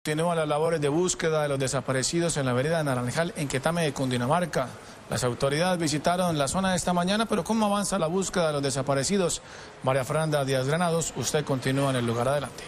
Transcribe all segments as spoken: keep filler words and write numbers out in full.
Continúan las labores de búsqueda de los desaparecidos en la vereda Naranjal, en Quetame de Cundinamarca. Las autoridades visitaron la zona esta mañana, pero ¿cómo avanza la búsqueda de los desaparecidos? María Fernanda Díaz Granados, usted continúa en el lugar. Adelante.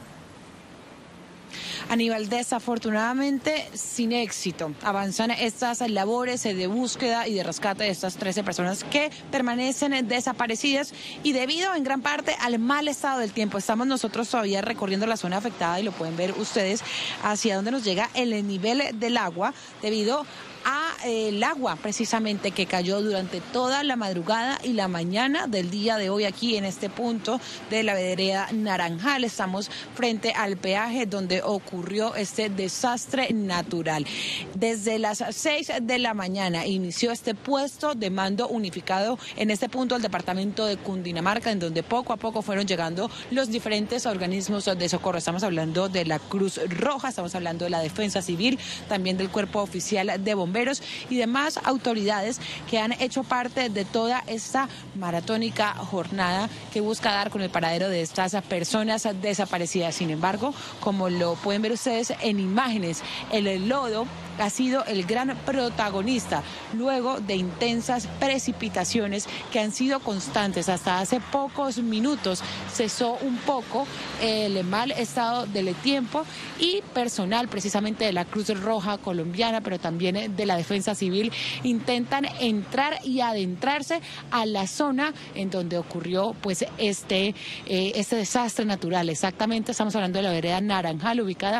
Aníbal, desafortunadamente sin éxito. Avanzan estas labores de búsqueda y de rescate de estas trece personas que permanecen desaparecidas y debido en gran parte al mal estado del tiempo. Estamos nosotros todavía recorriendo la zona afectada y lo pueden ver ustedes hacia donde nos llega el nivel del agua debido a eh, el agua precisamente que cayó durante toda la madrugada y la mañana del día de hoy aquí en este punto de la vereda Naranjal. Estamos frente al peaje donde ocurrió este desastre natural. Desde las seis de la mañana inició este puesto de mando unificado en este punto del departamento de Cundinamarca, en donde poco a poco fueron llegando los diferentes organismos de socorro. Estamos hablando de la Cruz Roja, estamos hablando de la Defensa Civil, también del Cuerpo Oficial de Bomberos y demás autoridades que han hecho parte de toda esta maratónica jornada que busca dar con el paradero de estas personas desaparecidas. Sin embargo, como lo pueden ver ustedes en imágenes, el lodo ha sido el gran protagonista luego de intensas precipitaciones que han sido constantes. Hasta hace pocos minutos cesó un poco el mal estado del tiempo y personal precisamente de la Cruz Roja colombiana, pero también de la Defensa Civil, intentan entrar y adentrarse a la zona en donde ocurrió pues este, eh, este desastre natural. Exactamente, estamos hablando de la vereda Naranjal, ubicada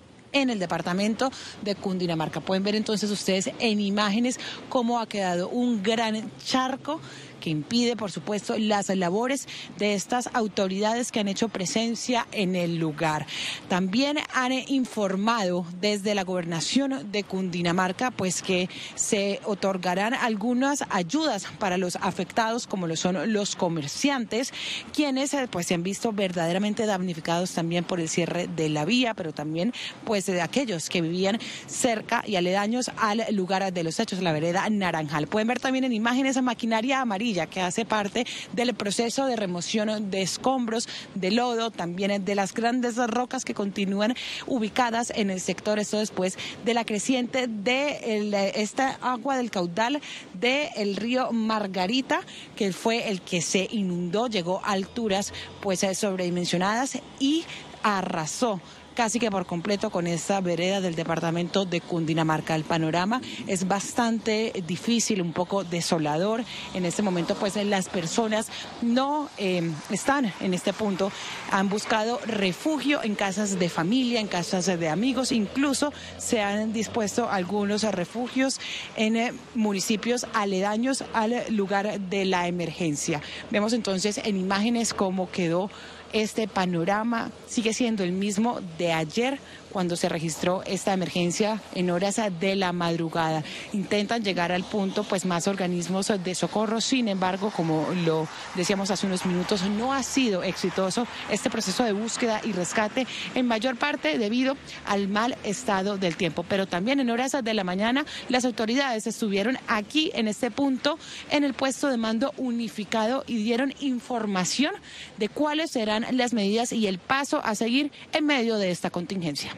en el departamento de Cundinamarca. Pueden ver entonces ustedes en imágenes cómo ha quedado un gran charco que impide, por supuesto, las labores de estas autoridades que han hecho presencia en el lugar. También han informado desde la gobernación de Cundinamarca pues que se otorgarán algunas ayudas para los afectados, como lo son los comerciantes, quienes pues se han visto verdaderamente damnificados también por el cierre de la vía, pero también pues de aquellos que vivían cerca y aledaños al lugar de los hechos, la vereda Naranjal. Pueden ver también en imágenes esa maquinaria amarilla que hace parte del proceso de remoción de escombros, de lodo, también de las grandes rocas que continúan ubicadas en el sector. Esto después de la creciente de el, esta agua del caudal del río Margarita, que fue el que se inundó, llegó a alturas pues sobredimensionadas y arrasó casi que por completo con esta vereda del departamento de Cundinamarca. El panorama es bastante difícil, un poco desolador. En este momento pues las personas no eh, están en este punto, han buscado refugio en casas de familia, en casas de amigos, incluso se han dispuesto algunos refugios en eh, municipios aledaños al lugar de la emergencia. Vemos entonces en imágenes cómo quedó este panorama. Sigue siendo el mismo de ayer cuando se registró esta emergencia en horas de la madrugada. Intentan llegar al punto pues más organismos de socorro, sin embargo, como lo decíamos hace unos minutos, no ha sido exitoso este proceso de búsqueda y rescate, en mayor parte debido al mal estado del tiempo. Pero también en horas de la mañana las autoridades estuvieron aquí en este punto, en el puesto de mando unificado, y dieron información de cuáles serán las medidas y el paso a seguir en medio de esta contingencia.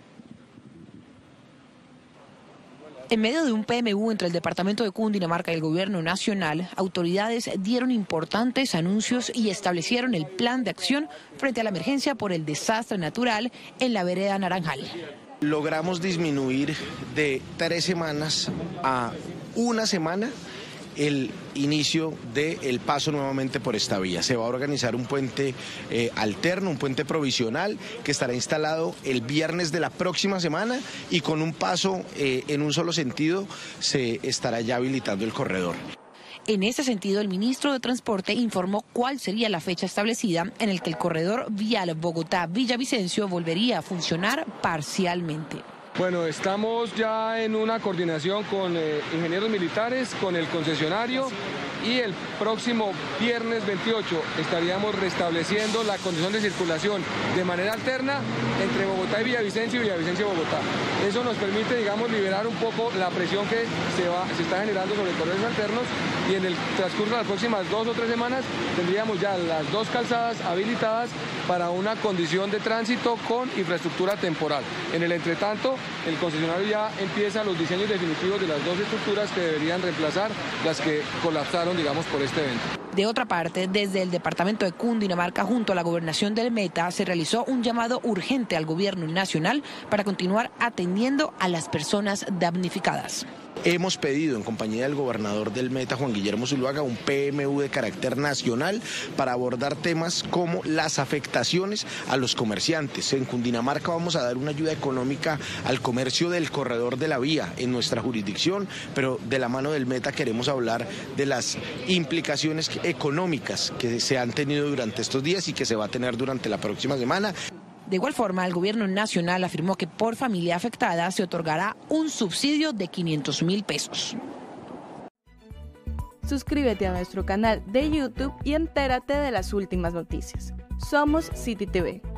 En medio de un P M U entre el departamento de Cundinamarca y el gobierno nacional, autoridades dieron importantes anuncios y establecieron el plan de acción frente a la emergencia por el desastre natural en la vereda Naranjal. Logramos disminuir de tres semanas a una semana el inicio del paso nuevamente por esta vía. Se va a organizar un puente eh, alterno, un puente provisional que estará instalado el viernes de la próxima semana, y con un paso eh, en un solo sentido se estará ya habilitando el corredor. En ese sentido, el ministro de Transporte informó cuál sería la fecha establecida en el que el corredor vial Bogotá-Villavicencio volvería a funcionar parcialmente. Bueno, estamos ya en una coordinación con eh, ingenieros militares, con el concesionario, y el próximo viernes veintiocho estaríamos restableciendo la condición de circulación de manera alterna entre Bogotá y Villavicencio y Villavicencio-Bogotá. Eso nos permite, digamos, liberar un poco la presión que se, va, se está generando sobre corredores alternos y en el transcurso de las próximas dos o tres semanas tendríamos ya las dos calzadas habilitadas para una condición de tránsito con infraestructura temporal. En el entretanto, el concesionario ya empieza los diseños definitivos de las dos estructuras que deberían reemplazar las que colapsaron, digamos, por este evento. De otra parte, desde el departamento de Cundinamarca, junto a la gobernación del Meta, se realizó un llamado urgente al gobierno nacional para continuar atendiendo a las personas damnificadas. Hemos pedido, en compañía del gobernador del Meta, Juan Guillermo Zuluaga, un P M U de carácter nacional para abordar temas como las afectaciones a los comerciantes. En Cundinamarca vamos a dar una ayuda económica al comercio del corredor de la vía en nuestra jurisdicción, pero de la mano del Meta queremos hablar de las implicaciones económicas que se han tenido durante estos días y que se va a tener durante la próxima semana. De igual forma, el gobierno nacional afirmó que por familia afectada se otorgará un subsidio de quinientos mil pesos. Suscríbete a nuestro canal de YouTube y entérate de las últimas noticias. Somos City T V.